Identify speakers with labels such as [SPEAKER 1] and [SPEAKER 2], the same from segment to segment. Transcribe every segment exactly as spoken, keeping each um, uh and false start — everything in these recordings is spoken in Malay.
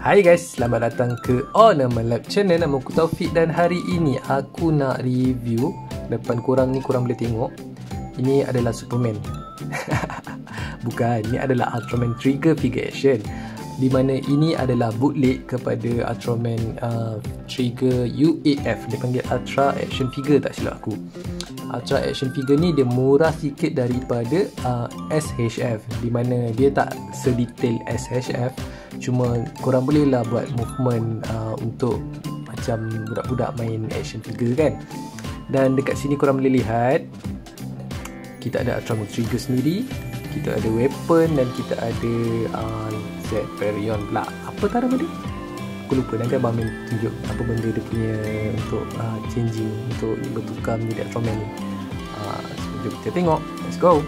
[SPEAKER 1] Hai guys, selamat datang ke Ornament Lab Channel. Nama aku Taufik dan hari ini aku nak review. Depan korang ni korang boleh tengok, ini adalah Superman. Bukan, ini adalah Ultraman Trigger Figure Action, di mana ini adalah bootleg kepada Ultraman uh, Trigger U A F. Dia panggil Ultra Action Figure tak silap aku. Ultra Action Figure ni dia murah sikit daripada uh, S H F, di mana dia tak sedetail S H F. Cuma korang boleh lah buat movement uh, untuk macam budak-budak main action figure kan. Dan dekat sini korang boleh lihat kita ada Ultraman Trigger sendiri, kita ada weapon dan kita ada uh, Zephirion pula. Apa tak nama dia? Aku lupa, nanti abang main tunjuk apa benda dia punya untuk uh, changing, untuk bertukar menjadi Ultraman ni. uh, so, Jom kita tengok, let's go.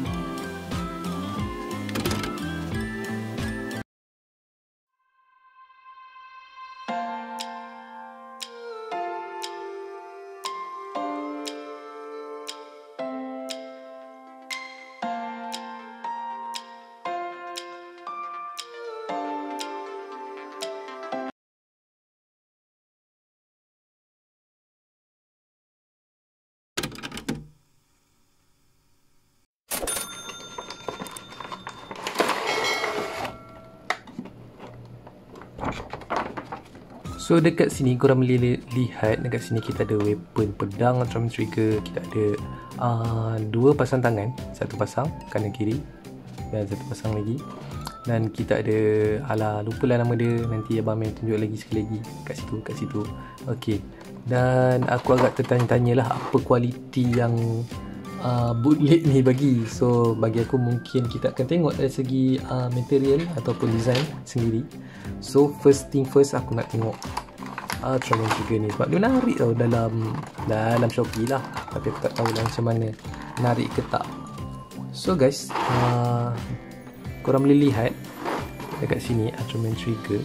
[SPEAKER 1] So dekat sini korang boleh lihat, dekat sini kita ada weapon pedang Ultraman Trigger. Kita ada uh, dua pasang tangan, satu pasang kanan kiri dan satu pasang lagi. Dan kita ada, alah lupalah nama dia, nanti abang main tunjuk lagi sekali lagi kat situ, kat situ. Okey. Dan aku agak tertanya-tanya lah apa kualiti yang uh, bootleg ni bagi. So bagi aku mungkin kita akan tengok dari segi uh, material ataupun design sendiri. So first thing first, aku nak tengok Ultraman Trigger ni sebab dia menarik tau dalam dalam Shopee lah, tapi aku tak tahu lah macam mana menarik ke tak. So guys, uh, korang boleh lihat dekat sini Ultraman Trigger.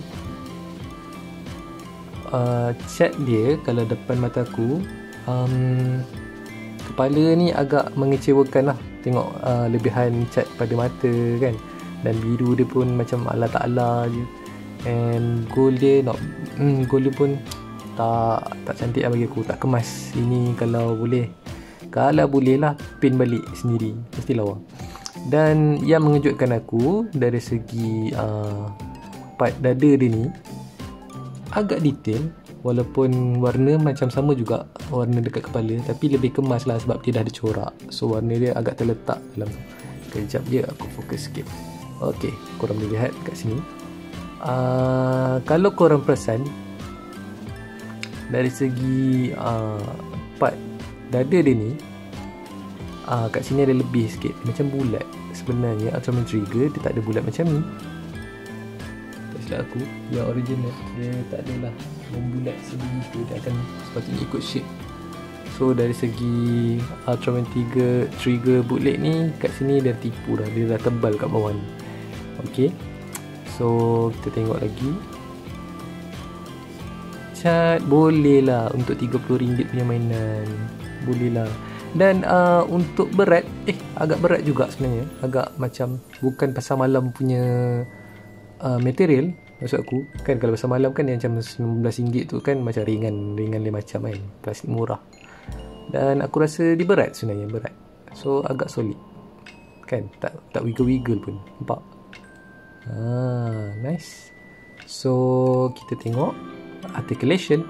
[SPEAKER 1] uh, Cat dia kalau depan mata aku, um, kepala ni agak mengecewakan lah. Tengok uh, lebihan cat pada mata kan, dan biru dia pun macam ala tak ala je. And gold dia nak hmm, gold dia pun tak tak cantik lah bagi aku, tak kemas. Ini kalau boleh, kalau boleh lah pin balik sendiri, mesti lawa. Dan yang mengejutkan aku dari segi uh, part dada dia ni agak detail, walaupun warna macam sama juga warna dekat kepala, tapi lebih kemas lah sebab dia dah ada corak. So warna dia agak terletak dalam. Kejap je aku fokus sikit. Ok, korang boleh lihat kat sini. Uh, kalau korang perasan dari segi uh, part dada dia ni, uh, kat sini ada lebih sikit, macam bulat. Sebenarnya Ultraman Trigger dia tak ada bulat macam ni. Tak silap aku, yang original dia tak adalah membulat sebegitu, dia akan sepatutnya ikut shape. So dari segi Ultraman Trigger Trigger bootleg ni, kat sini dia tipu dah, dia dah tebal kat bawah ni. Ok, so kita tengok lagi. Cat boleh lah untuk tiga puluh ringgit punya mainan, boleh lah. Dan uh, untuk berat, eh agak berat juga sebenarnya. Agak macam bukan pasar malam punya uh, material. Maksud aku kan, kalau pasar malam kan yang macam sembilan belas ringgit tu kan macam ringan, ringan dia macam kan, plastik murah. Dan aku rasa dia berat sebenarnya, berat. So agak solid kan, tak tak wiggle-wiggle pun, nampak. Ah, nice. So kita tengok articulation.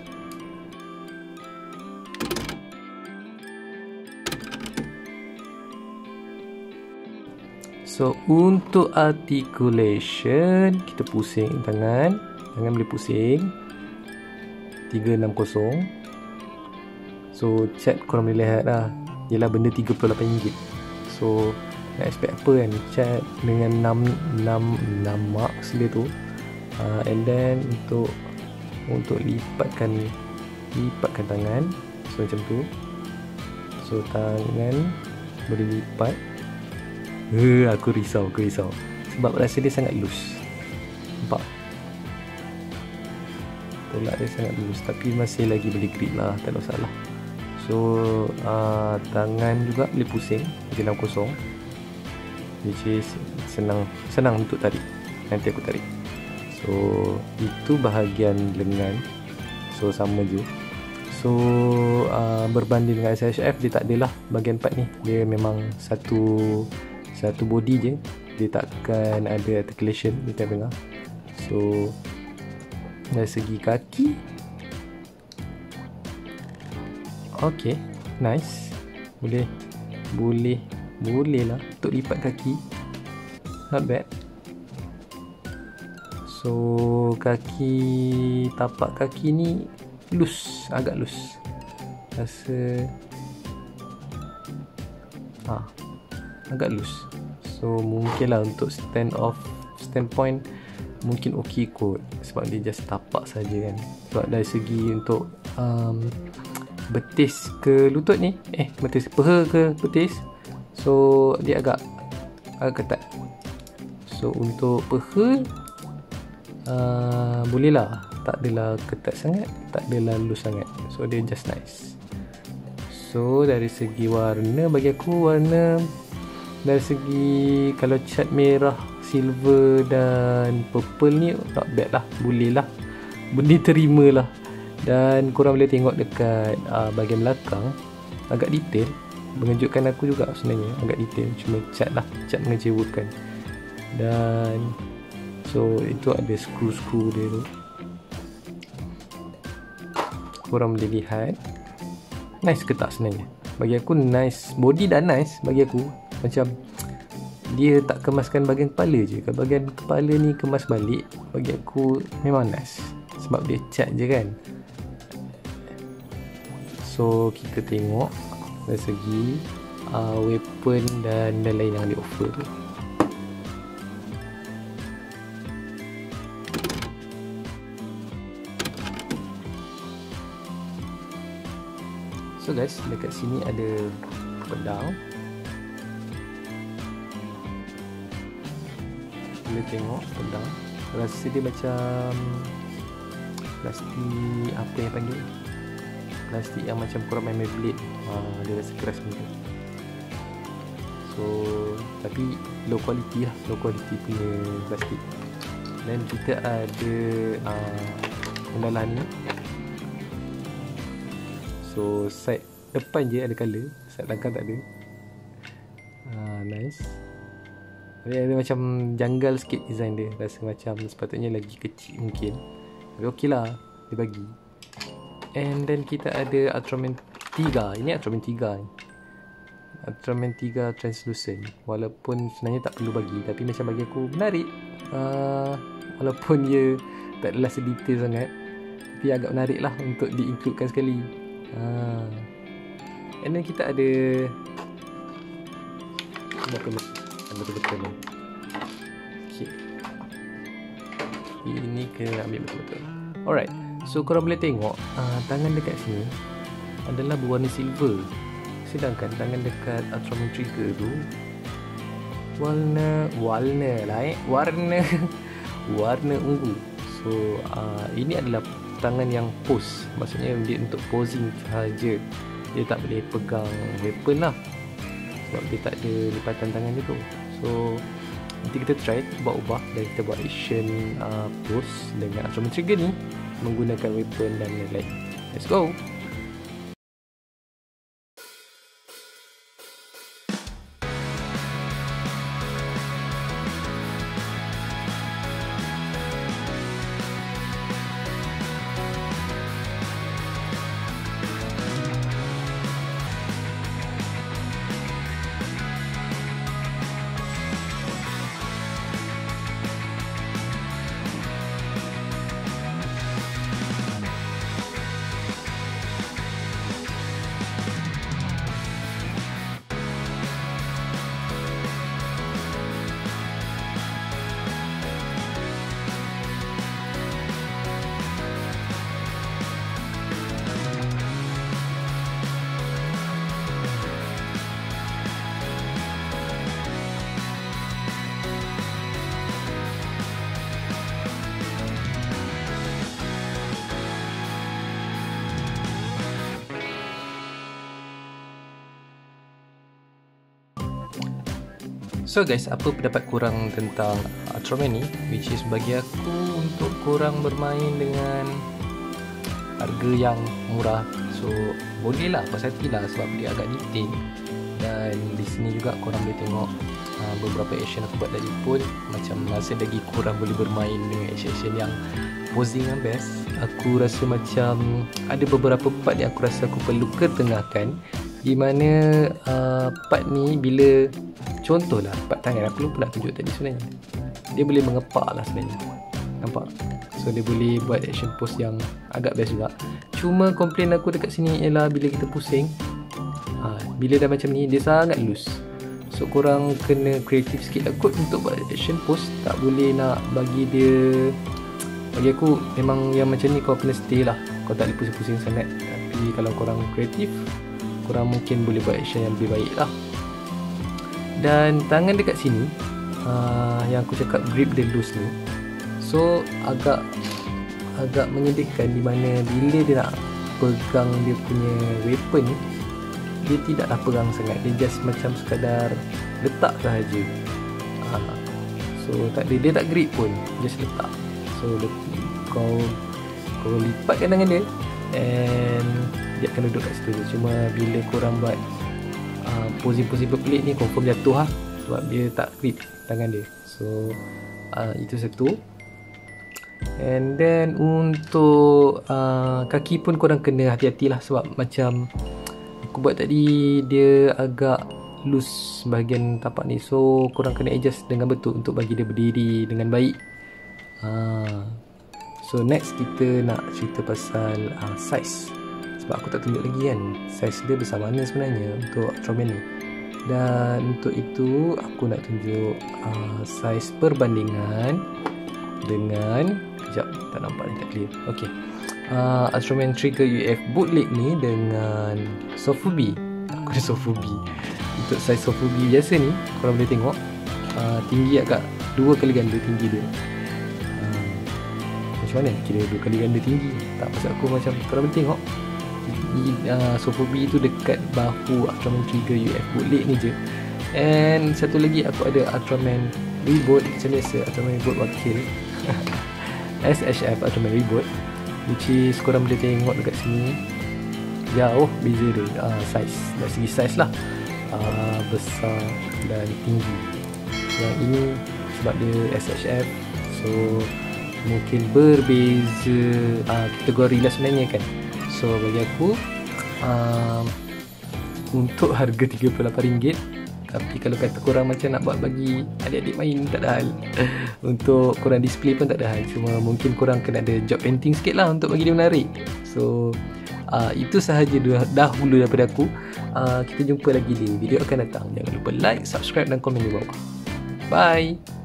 [SPEAKER 1] So untuk articulation, kita pusing tangan, tangan boleh pusing tiga enam kosong. So cat korang boleh lihat lah, ialah benda tiga puluh lapan ringgit. So nak expect apa kan, cat dengan enam enam marks dia tu. uh, And then untuk Untuk lipatkan Lipatkan tangan, so macam tu. So tangan boleh lipat. uh, Aku risau Aku risau sebab rasa dia sangat loose. Nampak? Tolak dia sangat loose, tapi masih lagi boleh grip lah, tak ada masalah. So uh, tangan juga boleh pusing tiga enam kosong, which is senang senang untuk tarik. Nanti aku tarik. So itu bahagian lengan. So sama je. So uh, berbanding dengan S H F, dia tak adalah bahagian part ni. Dia memang satu satu body je. Dia takkan ada articulation di tengah. So dari segi kaki, okay, nice. Boleh Boleh Boleh lah untuk lipat kaki. Not bad. So kaki, tapak kaki ni loose, agak loose. Rasa ha, agak loose. So mungkin lah untuk stand off standpoint mungkin okey kot, sebab dia just tapak saja kan. Sebab dari segi untuk um, betis ke lutut ni, eh betis peha ke betis, so dia agak agak ketat. So untuk peha uh, boleh lah, tak adalah ketat sangat, tak adalah loose sangat. So dia just nice. So dari segi warna, bagi aku warna dari segi kalau cat merah, silver dan purple ni not bad lah, boleh lah, boleh terima lah. Dan korang boleh tengok dekat uh, bahagian belakang agak detail, mengejutkan aku juga sebenarnya, agak detail. Cuma cat lah, cat mengecewakan. Dan so itu ada skru-skru dia tu, korang boleh lihat. Nice ke tak sebenarnya? Bagi aku nice. Body dah nice bagi aku. Macam dia tak kemaskan bahagian kepala je. Kalau bahagian kepala ni kemas balik, bagi aku memang nice, sebab dia cat je kan. So kita tengok dari segi uh, weapon dan lain-lain yang dia offer tu. So guys, dekat sini ada pedang. Boleh tengok pedang. Rasa dia macam plastik, apa yang panggil, plastik yang macam korang main Beyblade. ha, Dia rasa keras macam tu. So tapi low quality lah, low quality punya plastik. Dan kita ada uh, kendalan ni. So side depan je ada colour, side belakang tak ada. ah, Nice. Dia ada macam janggal sikit design dia. Rasa macam sepatutnya lagi kecil mungkin, tapi okey lah dia bagi. And then kita ada Ultraman tiga. Ini Ultraman tiga ni, Ultraman tiga Translucent. Walaupun sebenarnya tak perlu bagi, tapi macam bagi aku menarik. uh, Walaupun dia tak adalah sedetail sangat, tapi agak menarik lah untuk di-includekan sekali. uh. And then kita ada betul-betul ni. Okay, ini kena ambil betul-betul. Alright, so korang boleh tengok uh, tangan dekat sini adalah berwarna silver, sedangkan tangan dekat Ultraman Trigger tu warna warna lah eh warna warna ungu. So uh, ini adalah tangan yang pose, maksudnya dia untuk posing sahaja, dia tak boleh pegang weapon lah, sebab dia tak ada lipatan tangan dia tu. So nanti kita try buat ubah dan kita buat action uh, pose dengan Ultraman Trigger ni menggunakan weapon dan lain-lain. Let's go. So guys, apa pendapat korang tentang Ultraman ni? Which is bagi aku untuk korang bermain dengan harga yang murah, so boleh lah, puas hati lah sebab dia agak detail. Dan di sini juga korang boleh tengok uh, beberapa action aku buat tadi pun macam rasa lagi korang boleh bermain dengan action-action yang posing yang best. Aku rasa macam ada beberapa part yang aku rasa aku perlu ketengahkan, di mana uh, part ni bila contohlah part tangan, aku lupa nak tunjuk tadi sebenarnya, dia boleh mengepak lah sebenarnya, nampak? So dia boleh buat action pose yang agak best juga. Cuma komplain aku dekat sini ialah bila kita pusing, ha, bila dah macam ni dia sangat loose. So korang kena kreatif sikit lah kot untuk buat action pose. Tak boleh nak bagi dia, bagi aku memang yang macam ni kau kena stay lah, kau tak boleh pusing-pusing sangat. Tapi kalau korang kreatif, korang mungkin boleh buat action yang lebih baik lah. Dan tangan dekat sini, uh, yang aku cakap grip dia loose ni, so agak agak menyedihkan di mana bila dia nak pegang dia punya weapon ni, dia tidaklah pegang sangat, dia just macam sekadar letak sahaja. Ha. So tak ada, dia tak grip pun, just letak. So kau kau lipatkan tangan dia and dia akan duduk kat situ je. Cuma bila korang buat uh, posing-posing berpelik ni, confirm jatuh lah sebab dia tak grip tangan dia. So uh, itu satu. And then untuk uh, kaki pun korang kena hati-hatilah sebab macam aku buat tadi, dia agak loose bahagian tapak ni. So korang kena adjust dengan betul untuk bagi dia berdiri dengan baik. uh, So next kita nak cerita pasal uh, size. Sebab aku tak tunjuk lagi kan size dia besar mana sebenarnya untuk Ultraman ni. Dan untuk itu aku nak tunjuk uh, size perbandingan dengan, sekejap tak nampak ni, tak clear. Ok, uh, Ultraman Trigger U F bootleg ni dengan Sofubi. Aku ada Sofubi. Untuk size Sofubi biasa ni, korang boleh tengok uh, tinggi agak dua kali ganda tinggi dia. uh, Macam mana kira dua kali ganda tinggi? Tak, pasal aku macam korang boleh tengok uh, Sofubi tu dekat bahu Ultraman Trigger U F bootleg ni je. And satu lagi aku ada Ultraman Reboot, macam biasa Ultraman Reboot wakil S H F Ultraman Reboot, which is korang boleh tengok dekat sini jauh beza dia, uh, size, dari segi size lah, uh, besar dan tinggi. Yang ini sebab dia S H F, so mungkin berbeza uh, kategori lah sebenarnya kan. So bagi aku uh, untuk harga tiga puluh lapan ringgit, tapi kalau kata korang macam nak buat bagi adik-adik main, tak ada hal. Untuk korang display pun tak ada hal. Cuma mungkin korang kena ada job painting sikit lah untuk bagi dia menarik. So uh, itu sahaja dahulu daripada aku. uh, Kita jumpa lagi di video akan datang. Jangan lupa like, subscribe dan komen di bawah. Bye.